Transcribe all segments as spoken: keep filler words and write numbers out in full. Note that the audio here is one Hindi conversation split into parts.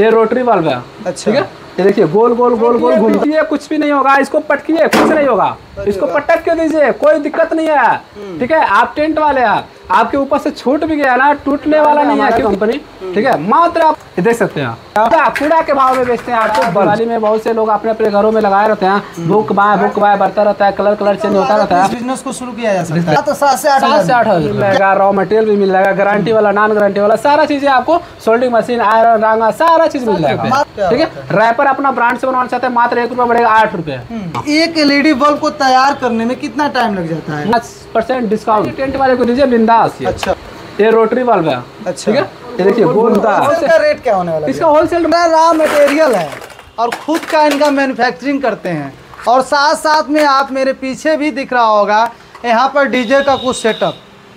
ये रोटरी बल्ब है। अच्छा। ठीक है, ये देखिए गोल गोल गोल गोल घूमती है, कुछ भी नहीं होगा। इसको पटकिए, कुछ नहीं होगा। इसको पटक के दीजिए, कोई दिक्कत नहीं है। ठीक है, आप टेंट वाले हैं, आपके ऊपर से छूट भी गया ना, टूटने वाला नहीं है कंपनी। ठीक है, मात्र आप देख सकते हैं कूड़ा के भाव में बेचते हैं आपको। दिवाली में बहुत से लोग अपने अपने घरों में लगाए रहते हैं, बुक बाय बुक बाय बढ़ता रहता है, कलर कलर चेंज होता रहता है। बिजनेस को शुरू किया जा सकता है तो सात से आठ सात से आठ हजार मिलेगा। रॉ मटेरियल भी मिल जाएगा, गारंटी वाला नॉन गारंटी वाला सारा चीजें आपको, सोल्डिंग मशीन, आयरन, रंगा, सारा चीज मिल जाएगा। ठीक है, रैपर अपना ब्रांड से बनवाना चाहते हैं, मात्र एक रुपया बढ़ेगा आठ रुपए। एक एलईडी बल्ब को तैयार करने में कितना टाइम लग जाता है? पाँच परसेंट डिस्काउंट टेंट वाले को दीजिए बिंदास। अच्छा, ये रोटरी बल्ब है। अच्छा। ठीक है, ये देखिए गोलता है। इसका रेट क्या होने वाला है? इसका होलसेल में रॉ मटेरियल है और खुद का इनका मैन्युफैक्चरिंग करते हैं। और साथ साथ में आप मेरे पीछे भी दिख रहा होगा यहाँ पर डीजे का कुछ सेटअप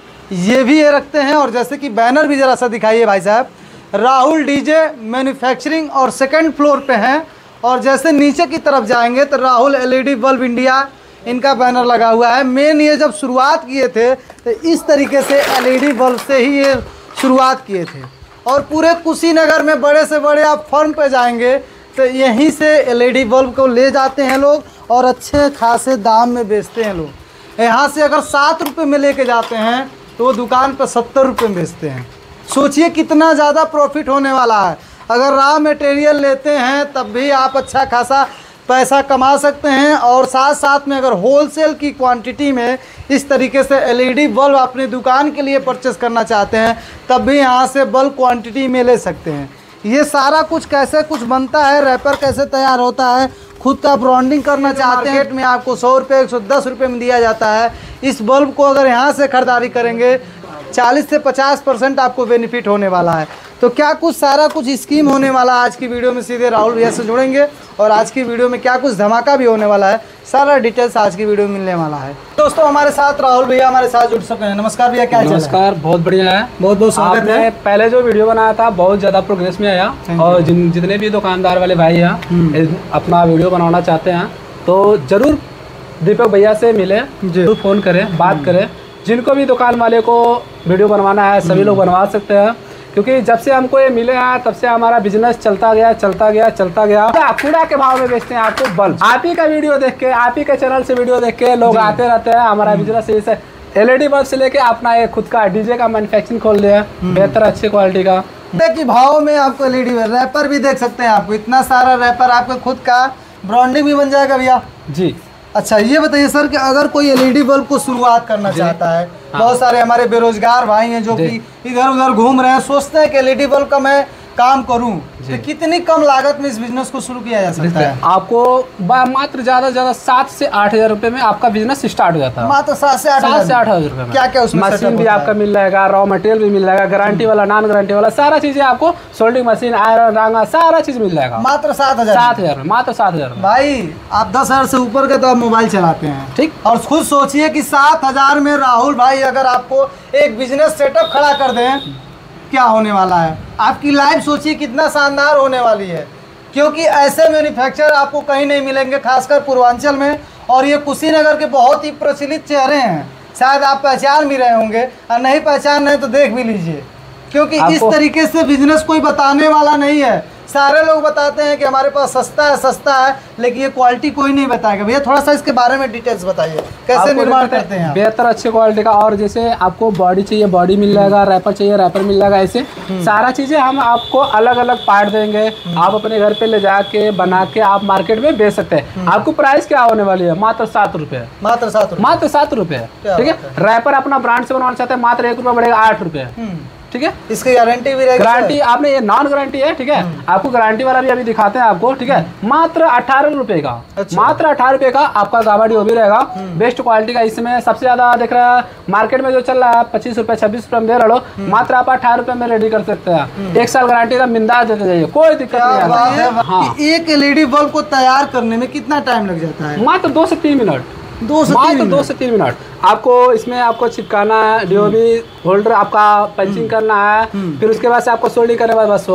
ये भी ये रखते हैं। और जैसे कि बैनर भी जरा सा दिखाइए भाई साहब, राहुल डीजे मैन्युफैक्चरिंग और सेकंड फ्लोर पे हैं। और जैसे नीचे की तरफ जाएंगे तो राहुल एलईडी बल्ब इंडिया इनका बैनर लगा हुआ है। मेन ये जब शुरुआत किए थे तो इस तरीके से एलईडी बल्ब से ही ये शुरुआत किए थे। और पूरे कुशीनगर में बड़े से बड़े आप फर्म पे जाएंगे तो यहीं से एलईडी बल्ब को ले जाते हैं लोग और अच्छे खासे दाम में बेचते हैं लोग। यहाँ से अगर सात रुपये में लेके जाते हैं तो वो दुकान पर सत्तर रुपये में बेचते हैं। सोचिए कितना ज़्यादा प्रॉफिट होने वाला है। अगर रॉ मटेरियल लेते हैं तब भी आप अच्छा खासा पैसा कमा सकते हैं। और साथ साथ में अगर होलसेल की क्वांटिटी में इस तरीके से एलईडी बल्ब अपनी दुकान के लिए परचेस करना चाहते हैं तब भी यहाँ से बल्ब क्वांटिटी में ले सकते हैं। ये सारा कुछ कैसे कुछ बनता है, रैपर कैसे तैयार होता है, खुद का ब्रांडिंग करना चाहते हैं। मार्केट में आपको सौ रुपये एक सौ दस रुपये में दिया जाता है। इस बल्ब को अगर यहाँ से खरीदारी करेंगे चालीस से पचास परसेंट आपको बेनिफिट होने वाला है। तो क्या कुछ सारा कुछ स्कीम होने वाला है आज की वीडियो में, सीधे राहुल भैया से जुड़ेंगे और आज की वीडियो में क्या कुछ धमाका भी होने वाला है, सारा डिटेल्स आज की वीडियो में मिलने वाला है। दोस्तों हमारे साथ राहुल भैया हमारे साथ जुड़ सके हैं। नमस्कार भैया, क्या नमस्कार, बहुत बढ़िया है, बहुत बहुत स्वागत है। पहले जो वीडियो बनाया था बहुत ज़्यादा प्रोग्रेस में आया और जिन जितने भी दुकानदार वाले भाई हैं अपना वीडियो बनाना चाहते हैं तो ज़रूर दीपक भैया से मिले, जरूर फ़ोन करें, बात करें। जिनको भी दुकान वाले को वीडियो बनवाना है सभी लोग बनवा सकते हैं, क्योंकि जब से हमको ये मिले हैं तब से हमारा बिजनेस चलता गया चलता गया चलता गया। कूड़ा के भाव में बेचते हैं आपको बल्ब। आप ही का वीडियो देख के, आप ही के चैनल से वीडियो देख के लोग आते रहते हैं। हमारा बिजनेस जैसे एलईडी बल्ब से लेके अपना ये खुद का डीजे का मैन्युफैक्चरिंग खोल दिया है, बेहतर अच्छी क्वालिटी का। देखिए भाव में आपको एलईडी रैपर भी देख सकते हैं। आपको इतना सारा रैपर, आपको खुद का ब्रांडिंग भी बन जाएगा भैया जी। अच्छा, ये बताइए सर कि अगर कोई एलईडी बल्ब को शुरुआत करना चाहता है, हाँ। बहुत सारे हमारे बेरोजगार भाई हैं जो कि इधर उधर घूम रहे हैं, सोचते हैं कि एलईडी बल्ब का मैं काम करूं, तो कितनी कम लागत में इस बिजनेस को शुरू किया जा सकता है? आपको मात्र ज्यादा से ज्यादा सात से आठ हजार रुपए में आपका बिजनेस स्टार्ट हो जाता है। मात्र सात से आठ सात से आठ हजार रुपए में क्या क्या उसमें मशीन भी आपका मिल जाएगा, रॉ मटेरियल भी मिल जाएगा, गारंटी वाला नॉन गारंटी वाला सारा चीजें आपको, सोल्डिंग मशीन, आयरन, रंगा, सारा चीज मिल जाएगा मात्र सात हजार सात हजार में मात्र सात हजार में। भाई आप दस हजार से ऊपर के तो आप मोबाइल चलाते हैं, ठीक। और खुद सोचिए कि सात हजार में राहुल भाई अगर आपको एक बिजनेस सेटअप खड़ा कर दें क्या होने वाला है। आपकी लाइफ सोचिए कितना शानदार होने वाली है, क्योंकि ऐसे मैन्युफैक्चरर आपको कहीं नहीं मिलेंगे, खासकर पूर्वांचल में। और ये कुशीनगर के बहुत ही प्रचलित चेहरे हैं, शायद आप पहचान भी रहे होंगे, और नहीं पहचान रहे तो देख भी लीजिए, क्योंकि इस तरीके से बिजनेस कोई बताने वाला नहीं है। सारे लोग बताते हैं कि हमारे पास सस्ता है सस्ता है, लेकिन ये क्वालिटी कोई नहीं बताएगा। भैया थोड़ा सा इसके बारे में डिटेल्स बताइए, कैसे निर्माण करते हैं? बेहतर अच्छे क्वालिटी का, और जैसे आपको बॉडी चाहिए बॉडी मिल जाएगा, रैपर चाहिए रैपर मिल जाएगा। ऐसे सारा चीजें हम आपको अलग अलग पार्ट देंगे, आप अपने घर पे ले जाके बना के आप मार्केट में बेच सकते हैं। आपको प्राइस क्या होने वाली है? मात्र सात रुपए मात्र सात मात्र सात रुपए ठीक है। रैपर अपना ब्रांड से बनवाना चाहते हैं, मात्र एक रुपया बढ़ेगा आठ रुपए ठीक है। इसकी गारंटी भी रहेगी? गारंटी आपने, ये नॉन गारंटी है ठीक है। आपको गारंटी वाला भी अभी दिखाते हैं आपको ठीक है। मात्र अठारह रुपए का, अच्छा। मात्र अठारह रुपए का आपका गावाडी वो भी रहेगा, बेस्ट क्वालिटी का। इसमें सबसे ज्यादा देख रहा है मार्केट में जो चल रहा है पच्चीस रुपए छब्बीस रुपए में दे रहा हो, मात्र आप अठारह रुपए में रेडी कर सकते हैं। एक साल गारंटी का बिंदास देते जाइए, कोई दिक्कत नहीं है। हाँ। एक एलईडी बल्ब को तैयार करने में कितना टाइम लग जाता है? मात्र दो से तीन मिनट दो से तीन दो से तीन मिनट आपको इसमें आपको चिपकाना है, डीओबी होल्डर आपका पंचिंग करना है, फिर उसके बाद से आपको सोल्डिंग करने के बाद बस हो गया।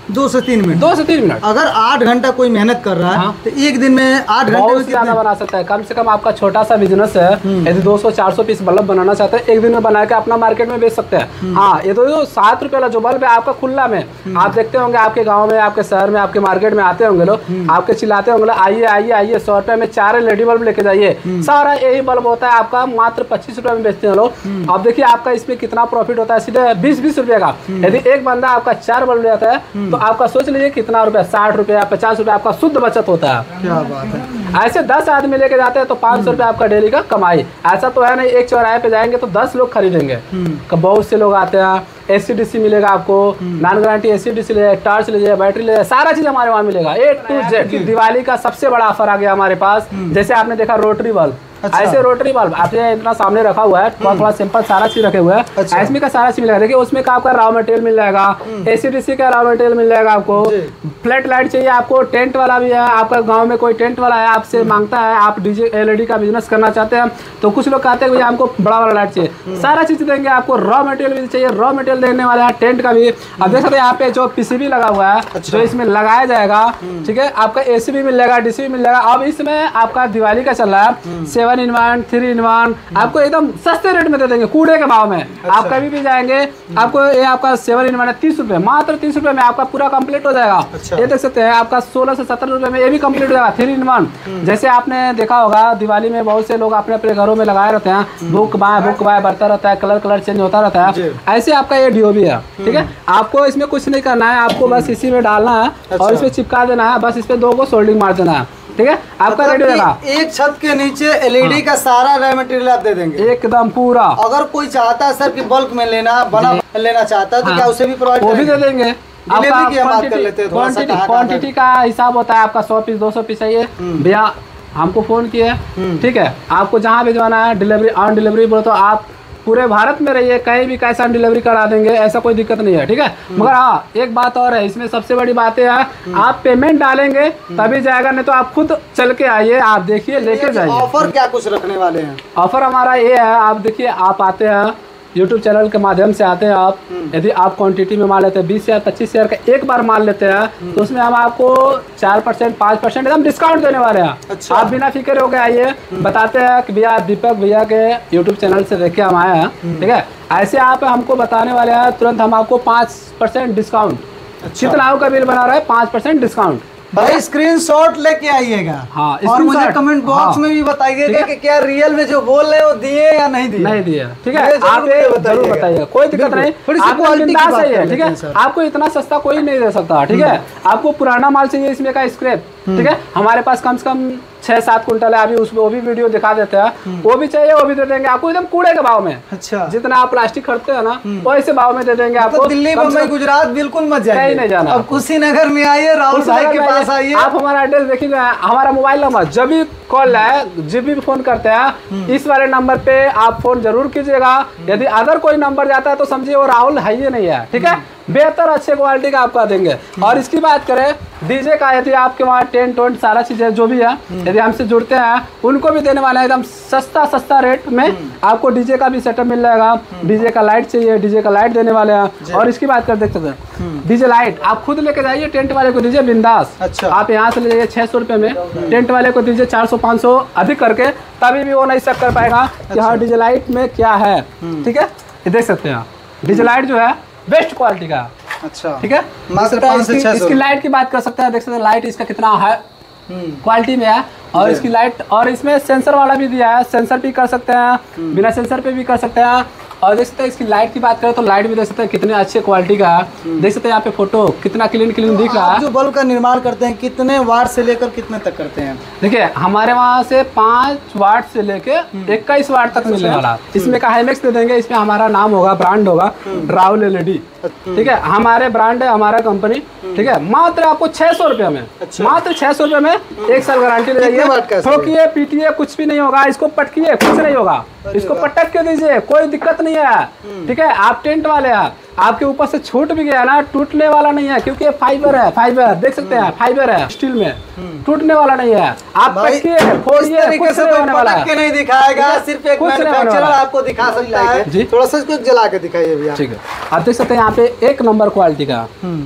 दो से तीन मिनट दो से तीन मिनट अगर आठ घंटा कोई मेहनत कर रहा है हाँ। तो एक दिन में आठ घंटे बहुत में ज्यादा कितने- बना सकता है। कम से कम आपका छोटा सा बिजनेस है, यदि दो सौ चार सौ पीस बल्ब बनाना चाहते हैं, एक दिन में बना के अपना मार्केट में बेच सकते हैं। हाँ, ये तो सात रुपए वाला जो बल्ब है आपका खुला में, आप देखते होंगे आपके गाँव में, आपके शहर में, आपके मार्केट में आते होंगे लोग, आपके चिल्लाते होंगे आइए आइए आइए सौ रुपए में चार एलईडी बल्ब लेके जाइए, सारा यही बल्ब होता है आपका मात्र पच्चीस रुपए में बेचते हैं लोग। अब देखिए आपका इसमें कितना प्रॉफिट होता है, सीधे बीस बीस रुपए का। यदि एक बंदा आपका चार बल्ब ले जाता है तो आपका सोच लीजिए कितना रुपया, साठ रुपया पचास रुपया आपका शुद्ध बचत होता है। क्या बात है। ऐसे दस आदमी लेके जाते हैं तो पाँच सौ रुपया आपका डेली का कमाई। ऐसा तो है नहीं एक चौराहे पे जाएंगे तो दस लोग खरीदेंगे, बहुत से लोग आते हैं। एसी डीसी मिलेगा आपको, नॉन गारंटी एसी डीसी ले, टॉर्च लीजिए, बैटरी ले, सारा चीज हमारे वहाँ मिलेगा ए टू जेड। दिवाली का सबसे बड़ा ऑफर आ गया हमारे पास। जैसे आपने देखा रोटरी बल्ब, अच्छा। ऐसे रोटरी बल्ब आपने इतना सामने रखा हुआ है, थोड़ा थोड़ा सिंपल सारा चीज रखे हुए हैं। अच्छा। इसमें का सारा चीज मिलेगा। देखिए उसमें का आपका रॉ मटेरियल मिल जाएगा, एसी डीसी का रॉ मटेरियल मिल जाएगा आपको। फ्लैट लाइट चाहिए आपको, टेंट वाला भी है, आपका गांव में कोई टेंट वाला है आपसे मांगता है, आप डीजे एलईडी का बिजनेस करना चाहते हैं तो कुछ लोग कहते हैं भैया हमको बड़ा वाला लाइट चाहिए, सारा चीज देंगे आपको। रॉ मटेरियल भी चाहिए, रॉ मटेरियल देने वाला है, टेंट का भी। अब देख सकते हैं यहाँ पे जो पीसीबी लगा हुआ है जो इसमें लगाया जाएगा, ठीक है। आपका एसी भी मिल जाएगा, डीसी भी मिल जाएगा। अब इसमें आपका दिवाली का चल रहा है seven in one three in one, आपको एकदम सस्ते रेट में दे देंगे, कूड़े के भाव में। अच्छा। आप कभी भी जाएंगे आपको ये आपका सेवन इन वन है तीस रुपए, मात्र तीस रुपए में आपका पूरा कंप्लीट हो जाएगा। अच्छा। ये देख सकते हैं आपका सोलह से सत्तर रुपए में ये भी कंप्लीट हो जाएगा, थ्री इन वन। जैसे आपने देखा होगा दिवाली में बहुत से लोग अपने अपने घरों में लगाए रहते हैं, बुक बाय बुक बाय बढ़ता रहता है, कलर कलर चेंज होता रहता है। ऐसे आपका ये डीओ भी है, ठीक है। आपको इसमें कुछ नहीं करना है, आपको बस इसी में डालना है। अच्छा। और इसमें चिपका देना है, बस इस पे दो को सोल्डिंग मार देना है, ठीक है। आपका रेडी हो जाएगा। एक छत के नीचे एलईडी हाँ। का सारा रॉ मटेरियल आप दे देंगे एकदम पूरा। अगर कोई चाहता है सर कि बल्क में लेना बना लेना चाहता है तो हाँ। क्या उसे भी प्रोवाइड वो भी दे देंगे। क्वांटिटी क्वांटिटी का हिसाब होता है आपका सौ पीस दो सौ पीस चाहिए भैया, हमको फोन किए, ठीक है। आपको जहाँ भिजवाना है डिलीवरी ऑन डिलीवरी बोलो तो आप पूरे भारत में रहिए, कहीं भी कैसा हम डिलीवरी करा देंगे, ऐसा कोई दिक्कत नहीं है, ठीक है। मगर हाँ एक बात और है, इसमें सबसे बड़ी बात है आप पेमेंट डालेंगे तभी जाएगा, नहीं तो आप खुद चल के आइए, आप देखिए लेके जाइए। ऑफर क्या कुछ रखने वाले हैं? ऑफर हमारा ये है, आप देखिए आप आते हैं यूट्यूब चैनल के माध्यम से आते हैं आप, यदि आप क्वांटिटी में माल लेते हैं बीस शेयर पच्चीस शेयर का एक बार माल लेते हैं तो उसमें हम आपको चार परसेंट पाँच परसेंट एकदम डिस्काउंट देने वाले हैं। अच्छा। आप बिना फिक्र हो गए आइए, बताते हैं कि भैया दीपक भैया के यूट्यूब चैनल से देख के हम आए हैं, ठीक है। ऐसे आप हमको बताने वाले हैं तुरंत हम आपको पाँच परसेंट डिस्काउंट। अच्छा। कितना का बिल बना रहा है पाँच परसेंट डिस्काउंट। भाई स्क्रीनशॉट लेके आइएगा। हाँ, और मुझे कमेंट बॉक्स हाँ, में भी बताइएगा कि क्या रियल में जो बोल रहे हैं वो दिए या नहीं दिए। नहीं दिए, ठीक है। आप जरूर बताइएगा, कोई दिक्कत नहीं, आपको बिंदास है, ठीक है। आपको इतना सस्ता कोई नहीं दे सकता, ठीक है। आपको पुराना माल चाहिए इसमें का स्क्रैप, ठीक है। हमारे पास कम से कम छह सात कुंटल है, अभी उसमें वो भी वीडियो दिखा देते हैं, वो भी चाहिए वो भी दे देंगे आपको एकदम कूड़े के भाव में। अच्छा। जितना आप प्लास्टिक खरीदते हैं ना वो ऐसे भाव में दे देंगे आपको। दिल्ली मुंबई गुजरात बिल्कुल मत जाइए, नहीं जाना। अब कुशीनगर में आइए, राहुल भाई के पास आइए, आप हमारा एड्रेस देखिएगा, हमारा मोबाइल नंबर जब भी कॉल है जब भी फोन करते हैं इस वाले नंबर पे आप फोन जरूर कीजिएगा। यदि अदर कोई नंबर जाता है तो समझिए वो राहुल है ही नहीं है, ठीक है। बेहतर अच्छे क्वालिटी का आपका देंगे। और इसकी बात करें डीजे का, यदि आपके वहाँ टेंट वेंट सारा चीज़ें जो भी है यदि हमसे जुड़ते हैं उनको भी देने वाला है एकदम सस्ता सस्ता रेट में। आपको डीजे का भी सेटअप मिल जाएगा, डीजे का लाइट चाहिए डीजे का लाइट देने वाले हैं। और इसकी बात कर देख सकते हैं डीजे लाइट आप खुद लेके जाइए, टेंट वाले को दीजिए बिंदास। अच्छा। आप यहाँ से ले जाइए छः सौ रुपये में, टेंट वाले को दीजिए चार सौ पाँच सौ अधिक करके, तभी भी वो नहीं शक कर पाएगा कि हाँ डीजे लाइट में क्या है, ठीक है। ये देख सकते हैं डीजे लाइट जो है बेस्ट क्वालिटी का। अच्छा, ठीक है। इसकी, इसकी लाइट की बात कर सकते हैं, देख सकते हैं लाइट इसका कितना है क्वालिटी में है। और इसकी लाइट, और इसमें सेंसर वाला भी दिया है, सेंसर भी कर सकते हैं, बिना सेंसर पे भी कर सकते हैं। और देख सकते हैं इसकी लाइट की बात करें तो लाइट भी देख सकते हैं कितने अच्छे क्वालिटी का है। देख सकते हैं यहाँ पे फोटो कितना क्लीन क्लीन दिख रहा है। जो बल्ब का निर्माण करते हैं कितने वाट से लेकर कितने तक करते हैं? देखिए हमारे वहाँ से पाँच वाट से लेके इक्कीस वाट तक मिलने वाला है। इसमें का हाईमैक्स दे देंगे, इसमें हमारा नाम होगा, ब्रांड होगा राहुल एलईडी, ठीक है। हमारे ब्रांड है, हमारा कंपनी, ठीक है। मात्र आपको छह सौ रुपये में, मात्र छह सौ रुपये में एक साल गारंटी ले जाइए। ठोकिए पीटिए कुछ भी नहीं होगा, इसको पटकिए कुछ नहीं होगा, इसको पटक के दीजिए कोई दिक्कत नहीं है, ठीक है। आप टेंट वाले हैं, आपके ऊपर से छूट भी गया ना टूटने वाला नहीं है, क्योंकि फाइबर है, फाइबर देख सकते हैं फाइबर है, स्टील में टूटने वाला नहीं है। आप पटकिए फोड़िए कुछ नहीं होने वाला है। नहीं दिखाएगा, सिर्फ एक मैन्युफैक्चरर आपको दिखा सकता है। थोड़ा सा इसको जला के दिखाइए भैया, ठीक है। आप देख सकते हैं यहाँ पे एक नंबर क्वालिटी का,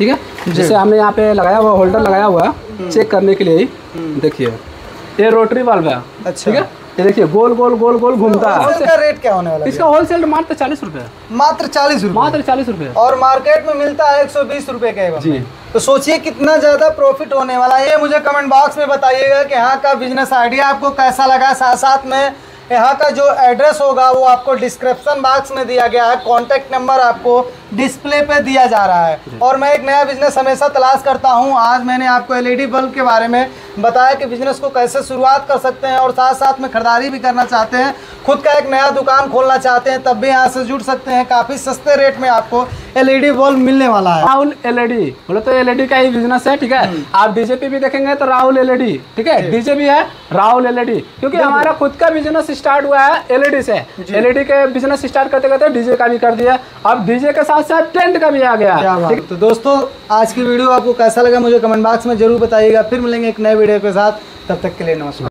ठीक है। जैसे हमने यहाँ पे लगाया हुआ होल्डर लगाया हुआ है चेक करने के लिए ही, देखिए ये रोटरी बल्ब है। अच्छा। ठीक है, ये देखिए गोल गोल गोल गोल घूमता है। इसका रेट क्या होने वाला है? इसका होलसेल मात्र चालीस रुपए, मात्र चालीस रुपए, मात्र चालीस रुपए, और मार्केट में मिलता है एक सौ बीस रुपए के जी। तो सोचिए कितना ज्यादा प्रॉफिट होने वाला है। ये मुझे कमेंट बॉक्स में बताइएगा कि यहाँ का बिजनेस आइडिया आपको कैसा लगा। साथ साथ में यहाँ का जो एड्रेस होगा वो आपको डिस्क्रिप्शन बॉक्स में दिया गया है, कॉन्टैक्ट नंबर आपको डिस्प्ले पे दिया जा रहा है। और मैं एक नया बिजनेस हमेशा तलाश करता हूँ। आज मैंने आपको एलईडी बल्ब के बारे में बताया कि बिजनेस को कैसे शुरुआत कर सकते हैं, और साथ साथ में खरीदारी भी करना चाहते हैं, खुद का एक नया दुकान खोलना चाहते हैं, तब भी यहाँ से जुड़ सकते हैं। काफ़ी सस्ते रेट में आपको एलईडी बल्ब मिलने वाला है। राहुल एलईडी बोले तो एलईडी का ही बिजनेस है। ठीक है, आप डीजे पे भी देखेंगे तो राहुल एलईडी, ठीक है, डीजे भी है राहुल एलईडी, क्योंकि हमारा खुद का बिजनेस स्टार्ट हुआ है एलईडी से। एलईडी के बिजनेस स्टार्ट करते करते डीजे का भी कर दिया, अब डीजे के साथ साथ टेंट का भी आ गया। तो दोस्तों आज की वीडियो आपको कैसा लगा मुझे कमेंट बॉक्स में जरूर बताइएगा। फिर मिलेंगे एक नए वीडियो के साथ, तब तक के लिए नमस्कार।